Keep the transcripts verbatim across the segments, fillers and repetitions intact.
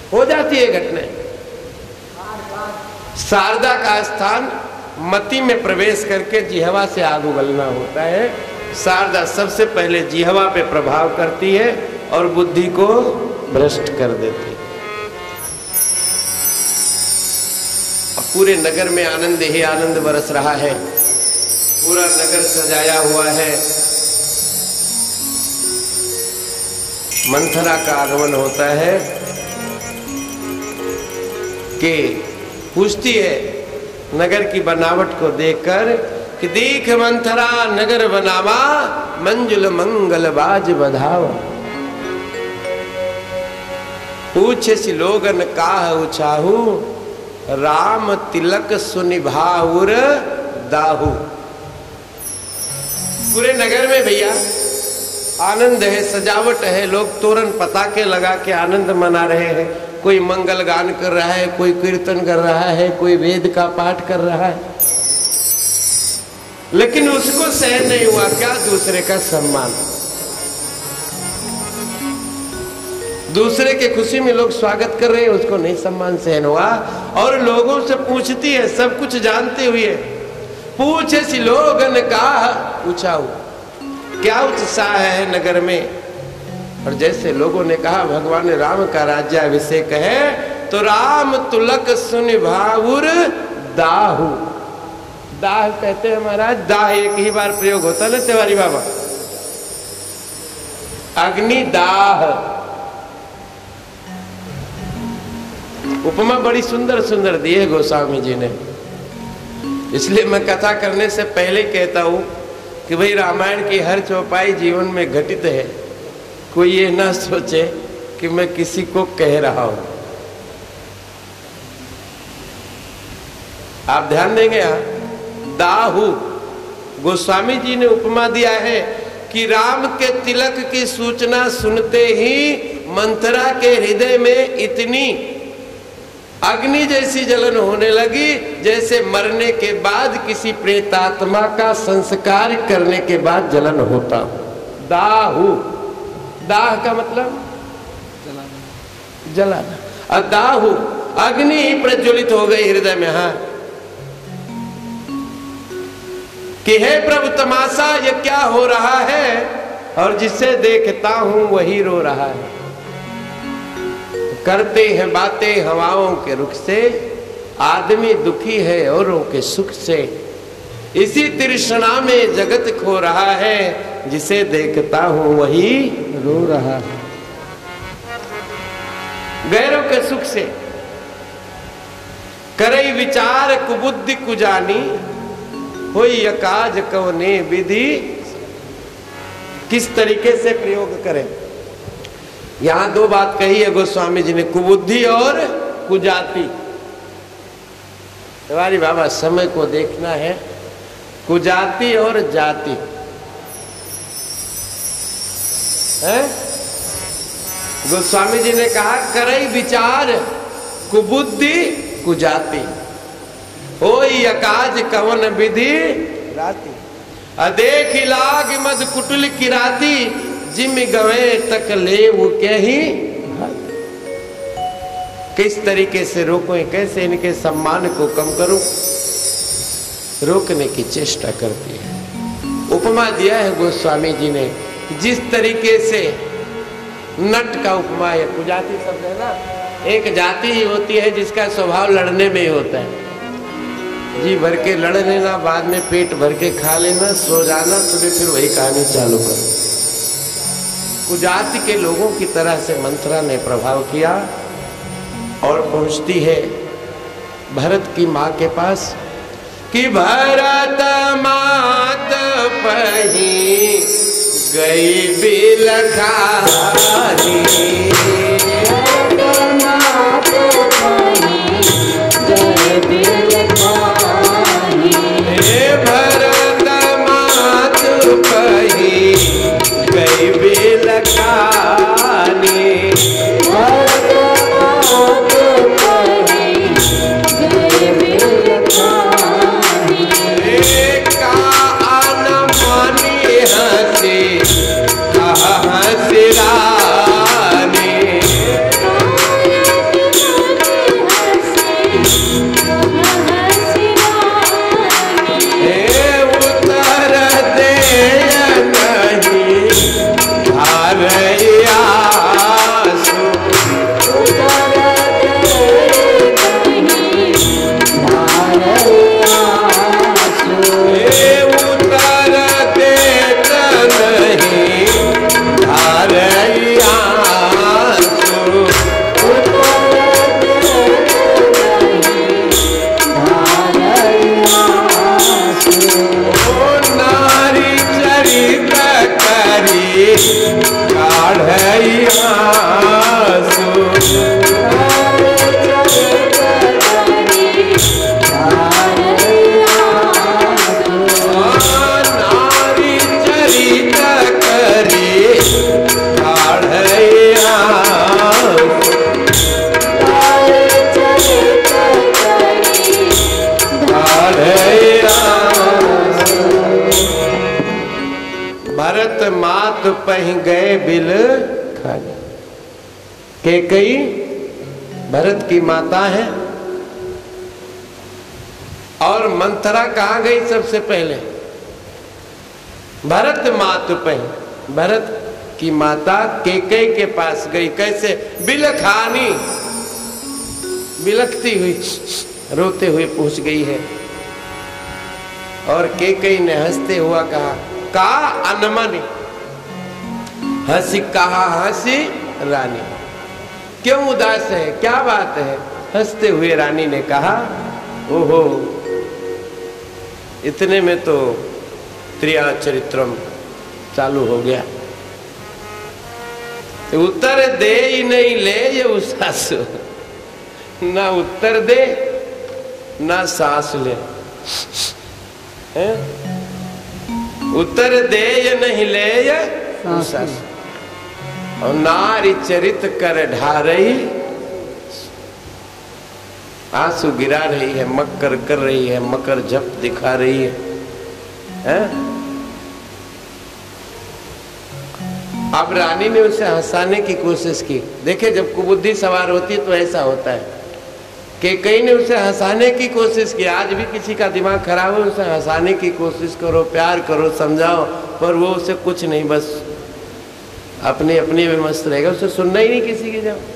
हो जाती है घटनाएं। शारदा का स्थान मति में प्रवेश करके जिह्वा से आग उगलना होता है। शारदा सबसे पहले जिह्वा पे प्रभाव करती है और बुद्धि को भ्रष्ट कर देती है। अब पूरे नगर में आनंद ही आनंद बरस रहा है, पूरा नगर सजाया हुआ है। मंथरा का आगमन होता है कि पूछती है नगर की बनावट को देखकर कि देख मंथरा नगर बनावा, मंजुल मंगल बाज बधावा। पूछे सी लोगन काह उछाहू, राम तिलक सुनिभाउर दाहू। पूरे नगर में भैया आनंद है, सजावट है, लोग तोरण पताके लगा के आनंद मना रहे हैं। कोई मंगल गान कर रहा है, कोई कीर्तन कर रहा है, कोई वेद का पाठ कर रहा है, लेकिन उसको सहन नहीं हुआ क्या? दूसरे का सम्मान। दूसरे के खुशी में लोग स्वागत कर रहे हैं, उसको नहीं सम्मान सहन हुआ और लोगों से पूछती है सब कुछ जानते हुए। पूछे सी लोगन का पूछाऊ, क्या उत्साह है नगर में? और जैसे लोगों ने कहा भगवान राम का राज्याभिषेक है, तो राम तुलक सुनि भावुर दाहू। दाह कहते हैं महाराज, दाह एक ही बार प्रयोग होता है ना तिवारी बाबा। अग्नि दाह, उपमा बड़ी सुंदर सुंदर दी है गोस्वामी जी ने। इसलिए मैं कथा करने से पहले कहता हूं कि भाई रामायण की हर चौपाई जीवन में घटित है। कोई ये ना सोचे कि मैं किसी को कह रहा हूं। आप ध्यान देंगे यहां, दाहू गोस्वामी जी ने उपमा दिया है कि राम के तिलक की सूचना सुनते ही मंथरा के हृदय में इतनी अग्नि जैसी जलन होने लगी जैसे मरने के बाद किसी प्रेतात्मा का संस्कार करने के बाद जलन होता हो। दाहू, दाह का मतलब जलाना, जलाना। और दाहू अग्नि ही प्रज्वलित हो गई हृदय में। हाँ कि हे प्रभु तमाशा ये क्या हो रहा है, और जिसे देखता हूं वही रो रहा है। करते हैं बातें हवाओं के रुख से, आदमी दुखी है औरों के सुख से। इसी तृष्णा में जगत खो रहा है, जिसे देखता हूं वही रो रहा है। गैरों के सुख से करई विचार कुबुद्धि कुजानी, होई अकाज कवने विधि। किस तरीके से प्रयोग करें? यहां दो बात कही है गोस्वामी जी ने, कुबुद्धि और कुजाति। तिवारी बाबा समय को देखना है, कुजाति और जाति है। गोस्वामी जी ने कहा करई विचार कुबुद्धि कुजाति, होई अकाज कवन विधि राति। अदेख लाग मद कुटुल किराती, जिम गवे तक ले वो क्या ही। किस तरीके से रोको, कैसे इनके सम्मान को कम करूं, रोकने की चेष्टा करती है। उपमा दिया है गोस्वामी जी ने, जिस तरीके से नट का उपमा है। कुजाति शब्द है ना, एक जाति ही होती है जिसका स्वभाव लड़ने में ही होता है। जी भर के लड़ लेना, बाद में पेट भर के खा लेना, सो जाना, सुबह फिर वही कहानी चालू कर। कुजाति के लोगों की तरह से मंथरा ने प्रभाव किया और पहुंचती है भरत की माँ के पास कि भरत मात पही गई बिलखारी, भरत मात पही गई बिलखानी। हंसी पही गए बिल खाने। कैकेयी भरत की माता है और मंथरा कहाँ गई सबसे पहले? भरत मातु पही, भरत की माता कैकेयी के पास गई। कैसे? बिलखानी, बिलखती हुई, रोते हुए पूछ गई है। और कैकेयी ने हंसते हुआ कहा, का अनमनी, हंसी कहा हंसी रानी, क्यों उदास है, क्या बात है? हंसते हुए रानी ने कहा, ओहो, इतने में तो त्रिया चरित्रम चालू हो गया। तो उत्तर दे ही नहीं ले ये उस सासु, ना उत्तर दे ना सांस ले। है? उत्तर दे ये नहीं ले ये सासु, और नारी चरित कर ढा रही, आंसू गिरा रही है, मक्कर कर रही है, मकर जप दिखा रही है, है? अब रानी ने उसे हंसाने की कोशिश की। देखे, जब कुबुद्धि सवार होती है तो ऐसा होता है कि कई ने उसे हंसाने की कोशिश की। आज भी किसी का दिमाग खराब हो, उसे हंसाने की कोशिश करो, प्यार करो, समझाओ, पर वो उसे कुछ नहीं, बस अपने अपने में मस्त रहेगा, उसे सुनना ही नहीं किसी की। जब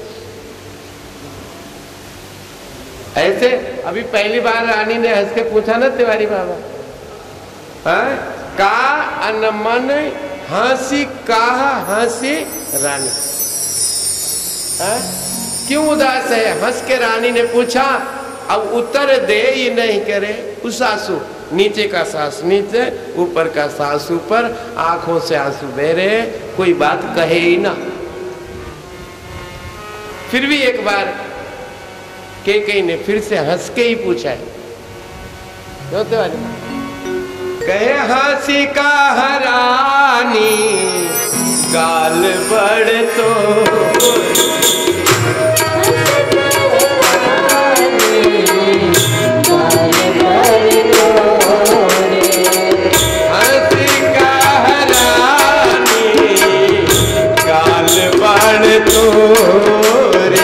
ऐसे अभी पहली बार रानी ने हंस के पूछा ना, तिवारी बाबा, है? का अनमन हंसी कहा हंसी रानी, है? क्यों उदास है? हंस के रानी ने पूछा। अब उत्तर दे ही नहीं करे उस सासू, नीचे का सास नीचे, ऊपर का सास ऊपर, आंखों से आंसू बह रहे, कोई बात कहे ही ना। फिर भी एक बार कैकेयी ने फिर से हंस के ही पूछा है, कहे हंसी का हरानी गाल बड़ तो, हंसी का हरानी गाल बड़ तो रे,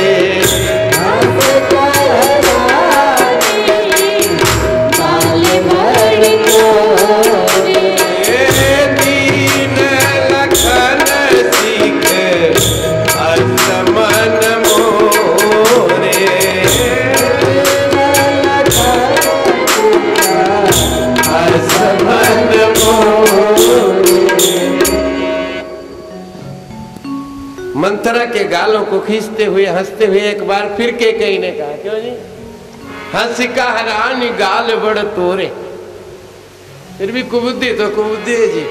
मंथरा के गालों को खींचते हुए हंसते हुए एक बार फिर कैकेयी ने कहा, क्यों जी? हंसी का हरानी गाल बड़ तोरे। फिर भी कुबुद्धि तो कुबुद्धि है जी।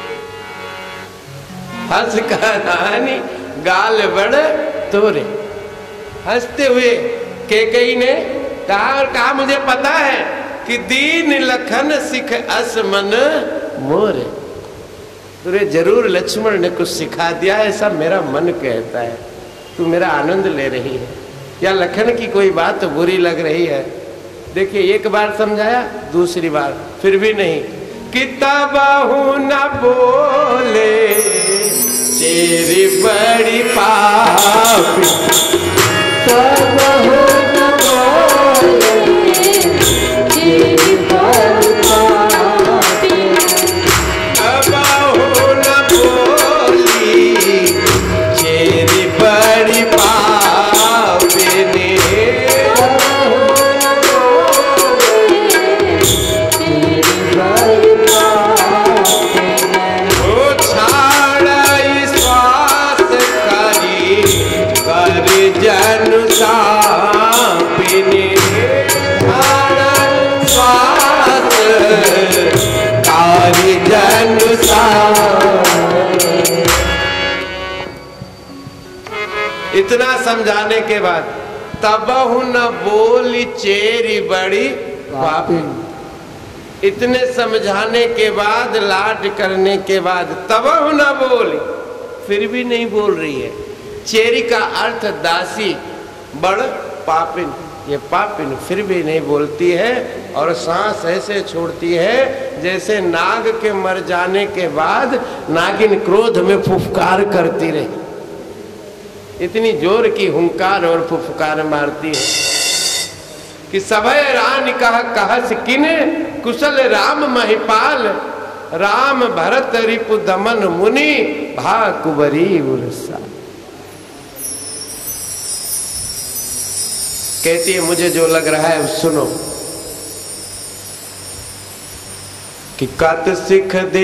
हंस का हरानी गाल बड़ तोरे। हंसते हुए कैकेयी ने कहा, और कहा, मुझे पता है कि दीन लखन सिख अस मन मोरे। तुझे जरूर लक्ष्मण ने कुछ सिखा दिया, ऐसा मेरा मन कहता है। तू मेरा आनंद ले रही है, या लखन की कोई बात बुरी लग रही है? देखिए, एक बार समझाया, दूसरी बार फिर भी नहीं। कि तबहु न बोले तेरी बड़ी पापी, तबहु न बोले तेरी बड़ी पापी, तबहु न बोली तेरी बड़ी पापिनी, ओ छाड़ा श्वास करी कर जन सापिनी, छाड़ा श्वास कारी जन सापिनी। इतना समझाने के बाद तबहु न बोली चेरी बड़ी पापिनी। इतने समझाने के बाद, लाड करने के बाद तबहु न बोली, फिर भी नहीं बोल रही है। चेरी का अर्थ दासी, बड़ पापिन, ये पापिन फिर भी नहीं बोलती है और सांस ऐसे छोड़ती है जैसे नाग के मर जाने के बाद नागिन क्रोध में फुफकार करती रही। इतनी जोर की हुंकार और फुफकार मारती है कि सभय रान कह कहस किने कुशल राम महिपाल, राम भरत रिपु दमन मुनि भा कुबरी उर्सा। कहती है मुझे जो लग रहा है सुनो कि कत सिख दे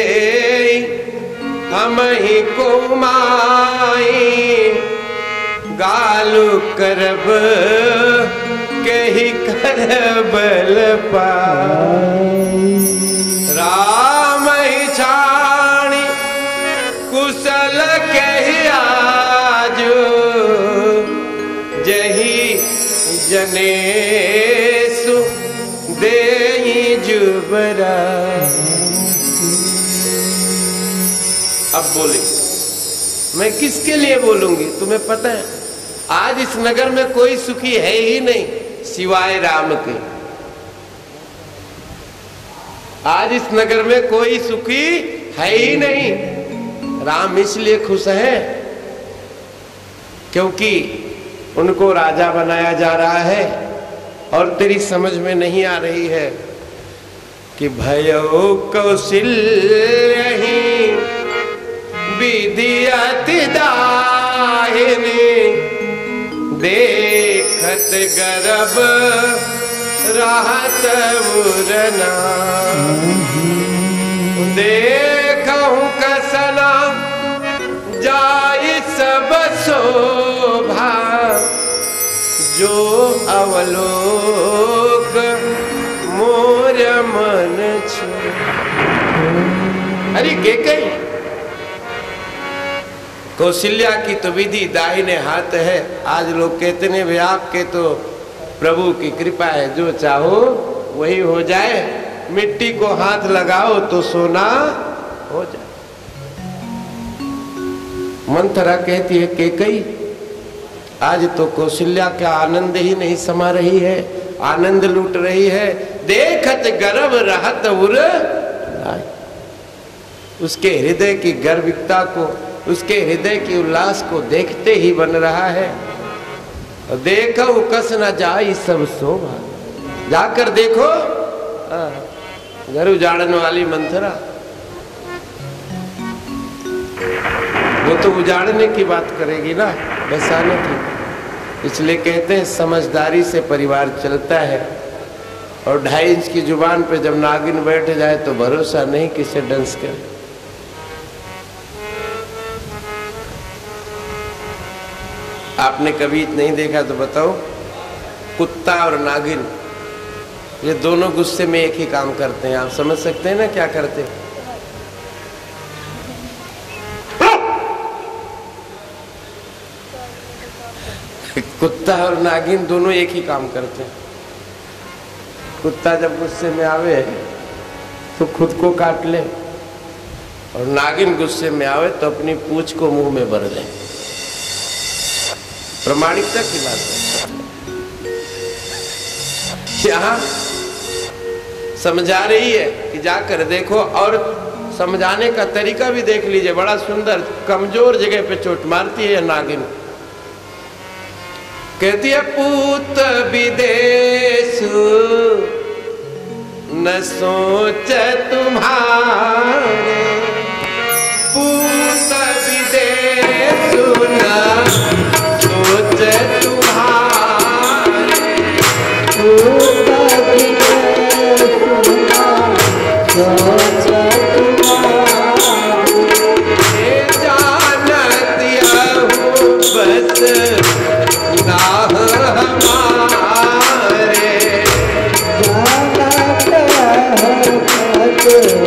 हम ही को माई, गालू करब कही करबल पाई, राम ही छाणी कुशल कही आजो, जही जनेसु देई जुबरा। अब बोले मैं किसके लिए बोलूंगी, तुम्हें पता है आज इस नगर में कोई सुखी है ही नहीं सिवाय राम के। आज इस नगर में कोई सुखी है ही नहीं। राम इसलिए खुश है क्योंकि उनको राजा बनाया जा रहा है और तेरी समझ में नहीं आ रही है कि भयो कौशल्य विधि अति दाहिनी, देखत गर्भ राहत उरना, देखूं कसना जाय सब शोभा, जो अवलोक मोर मन छो। अरे के कई कौशल्या की तो विधि दाहिने हाथ है। आज लोग कहते हैं वे आपके तो प्रभु की कृपा है, जो चाहो वही हो जाए, मिट्टी को हाथ लगाओ तो सोना हो जाए। मंथरा कहती है के कई आज तो कौशल्या का आनंद ही नहीं समा रही है, आनंद लूट रही है। देखत गर्भ रहत उर, उसके हृदय की गर्विकता को, उसके हृदय की उल्लास को देखते ही बन रहा है। देखो कस न जाई सब शोभा, जाकर देखो घर उजाड़ने वाली मंथरा, वो तो उजाड़ने की बात करेगी ना, बसाने की। इसलिए कहते हैं समझदारी से परिवार चलता है। और ढाई इंच की जुबान पे जब नागिन बैठ जाए तो भरोसा नहीं किसे डंस करे। आपने कभी नहीं देखा तो बताओ, कुत्ता और नागिन ये दोनों गुस्से में एक ही काम करते हैं। आप समझ सकते हैं ना क्या करते हैं? कुत्ता और नागिन दोनों एक ही काम करते हैं। कुत्ता जब गुस्से में आवे तो खुद को काट ले, और नागिन गुस्से में आवे तो अपनी पूंछ को मुंह में भर ले। प्रमाणिकता की बात है। यहाँ समझा रही है कि जाकर देखो, और समझाने का तरीका भी देख लीजिए, बड़ा सुंदर। कमजोर जगह पे चोट मारती है नागिन। कहती है पूत विदेशु न सोच तुम्हारे, पूत विदेशु न सोच तुम्हारे, पूत विदेशु न सोच तुम्हारे, जानत यहूं बस नाह हमारे, जानत यहूं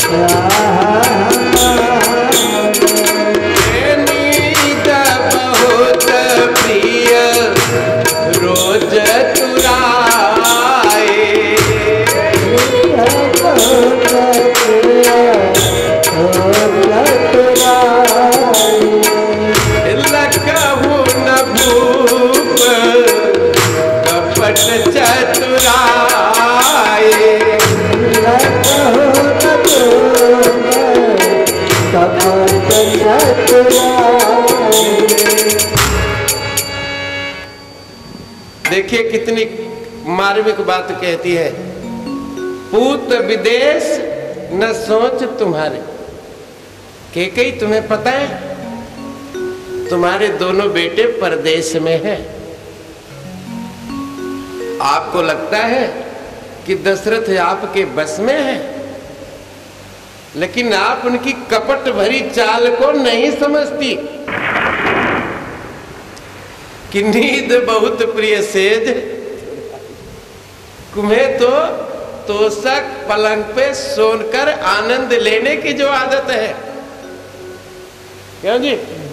बस नीद बहु कपट चतुराए। देखिए कितनी मार्मिक बात कहती है। पूत विदेश न सोच तुम्हारे। कैकेयी तुम्हें पता है तुम्हारे दोनों बेटे परदेश में हैं। आपको लगता है कि दशरथ आपके बस में है, लेकिन आप उनकी कपट भरी चाल को नहीं समझती कि नींद बहुत प्रिय सेज तुम्हें तो तोषक पलंग पे सोकर आनंद लेने की जो आदत है। क्यों जी?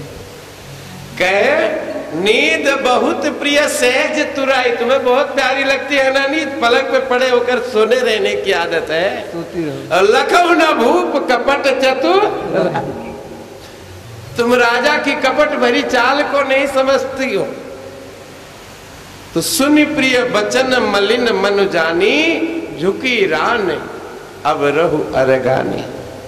कहे नींद बहुत प्रिय सहज तुराई। तुम्हें बहुत प्यारी लगती है ना नींद? पलंग पे पड़े होकर सोने रहने की आदत है। और लखऊ न भूप कपट चतुर। तुम राजा की कपट भरी चाल को नहीं समझती हो। तो सुनि प्रिय बचन मलिन मन जानी, झुकी रान अब रहु अरगानी।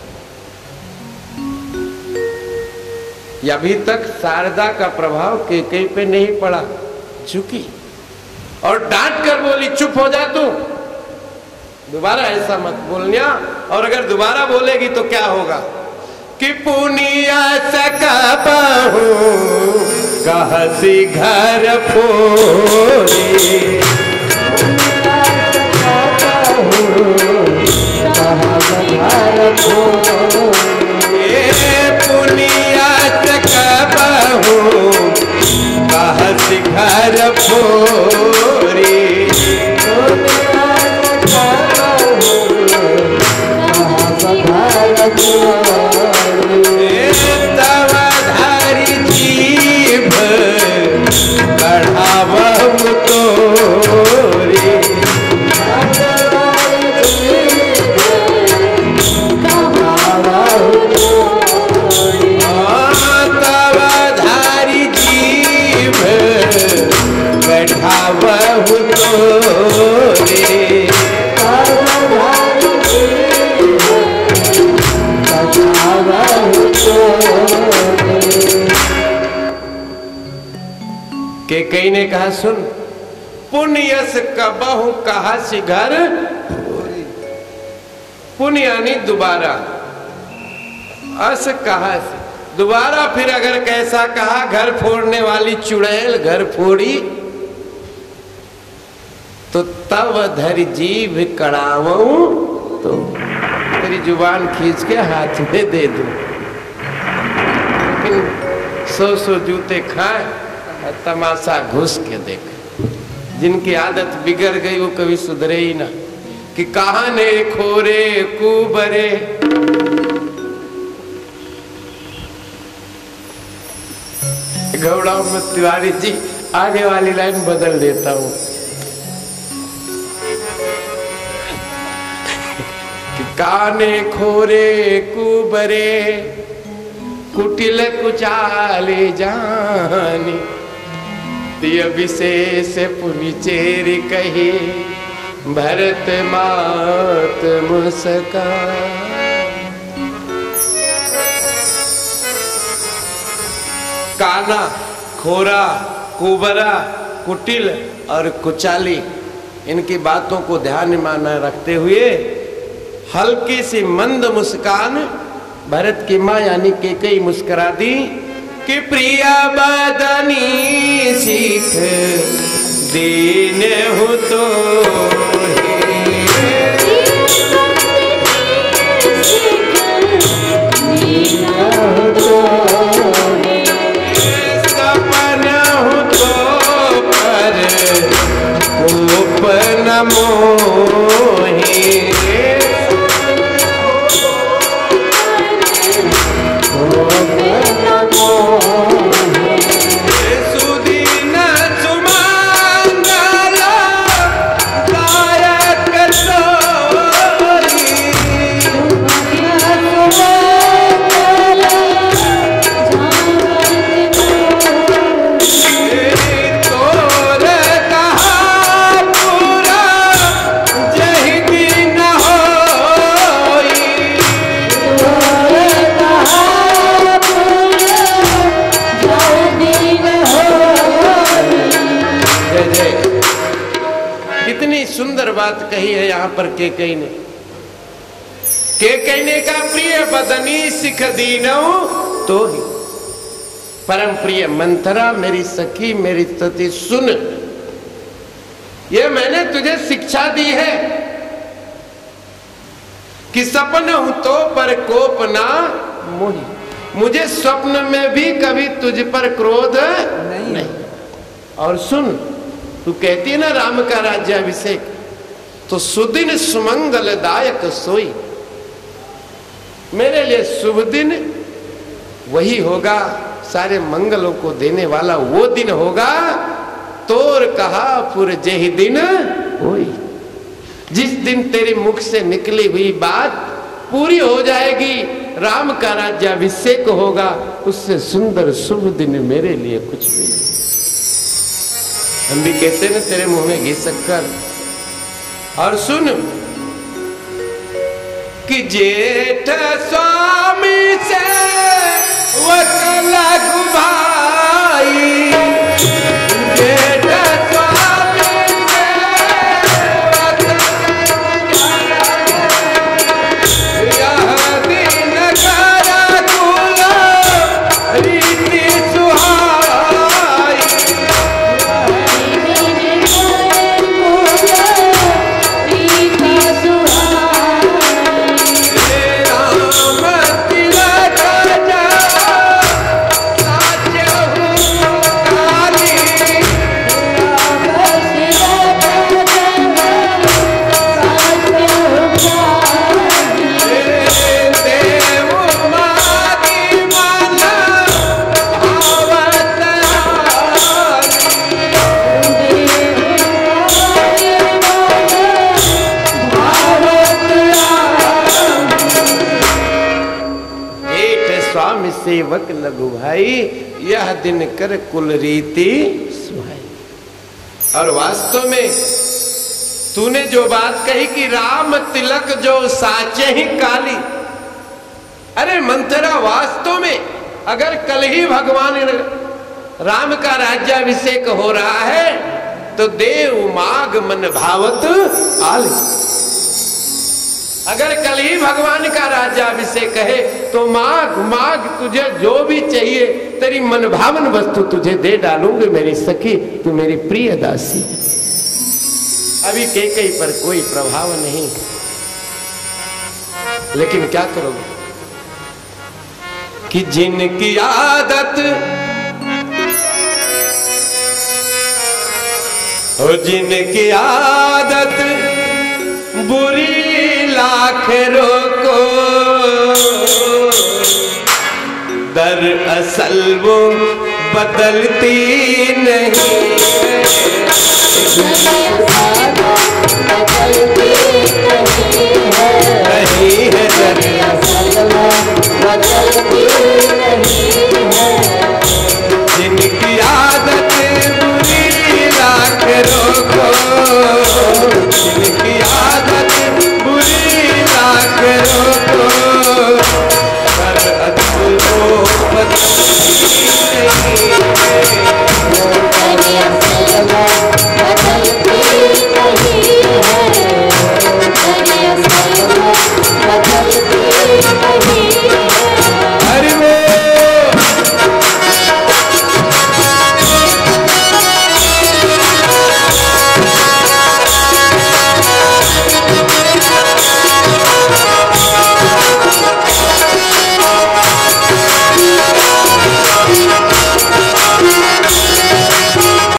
अभी तक शारदा का प्रभाव कैकेयी पे नहीं पड़ा, झुकी और डांट कर बोली चुप हो जा तू, दोबारा ऐसा मत बोलना। और अगर दोबारा बोलेगी तो क्या होगा कि पुनिया सकबहु कहसी घर फोरी। पुनिया सकबहु कहसी घर फोरी। तव धारी जीभ बढ़ावहु तोरी। बढ़ावहु तोरी। कैकेयी ने कहा सुन, पुण्यस कबहु कहा सी घर। पुण्य यानी दोबारा, अस कहा से दोबारा। फिर अगर कैसा कहा घर फोड़ने वाली चुड़ैल घर फोड़ी, तो तब धर जीभ कड़ावूं तो तेरी जुबान खींच के हाथ में दे दूं। लेकिन सौ सौ जूते खाए और तमाशा घुस के देख। जिनकी आदत बिगड़ गई वो कभी सुधरे ही ना। कि कहाने खोरे कुबरे, गौड़ा में तिवारी जी आगे वाली लाइन बदल देता हूं कि काने खोरे कुबरे कुटिल कुचाले जानी। दिय विशेष पुनि चेर कहे भरत मात मुस्का। काना, खोरा, कुबरा, कुटिल और कुचाली, इनकी बातों को ध्यान में रखते हुए हल्की सी मंद मुस्कान भरत की माँ यानी कैकेयी मुस्कुरा दी कि प्रिया बदनी सीख दीन हो तो सपना हो तो पर कोप न मोहे। सुंदर बात कही है यहाँ पर केकई ने। केकई ने कहा प्रिय बदनी सिख दीनौ तो ही, परम प्रिय मंथरा मेरी सखी मेरी सती सुन, ये मैंने तुझे शिक्षा दी है कि सपन हूं तो पर कोप ना मोही, मुझे स्वप्न में भी कभी तुझ पर क्रोध नहीं, नहीं। और सुन, तू कहती है ना राम का राज्याभिषेक, तो सुदिन सुमंगलदायक सोई, मेरे लिए शुभ दिन वही होगा, सारे मंगलों को देने वाला वो दिन होगा। तोर कहा पुर जेहि दिन होई, जिस दिन तेरे मुख से निकली हुई बात पूरी हो जाएगी, राम का राज्याभिषेक होगा, उससे सुंदर शुभ दिन मेरे लिए कुछ भी नहीं। हम भी कहते ना तेरे मुंह में घी शक्कर। और सुन कि जेठ स्वामी से वकला भाई, जेठ स्वामी से यह दिन कर कुल रीति सुहाई, सेवक लघु भाई, यह दिन कर कुल रीति सुहाई। और वास्तव में तूने जो बात कही कि राम तिलक जो साचे ही काली, अरे मंथरा वास्तव में अगर कल ही भगवान राम का राज्याभिषेक हो रहा है तो देव माग मन भावत आली, अगर कल ही भगवान का राज्याभिषेक है तो माग माग, तुझे जो भी चाहिए तेरी मनभावन वस्तु तुझे दे डालूंगी मेरी सखी, तू मेरी प्रिय दासी है। अभी केकई पर कोई प्रभाव नहीं, लेकिन क्या करोगे कि जिनकी आदत हो, जिनकी आदत बुरी लाख रोको, दरअसल वो बदलती नहीं,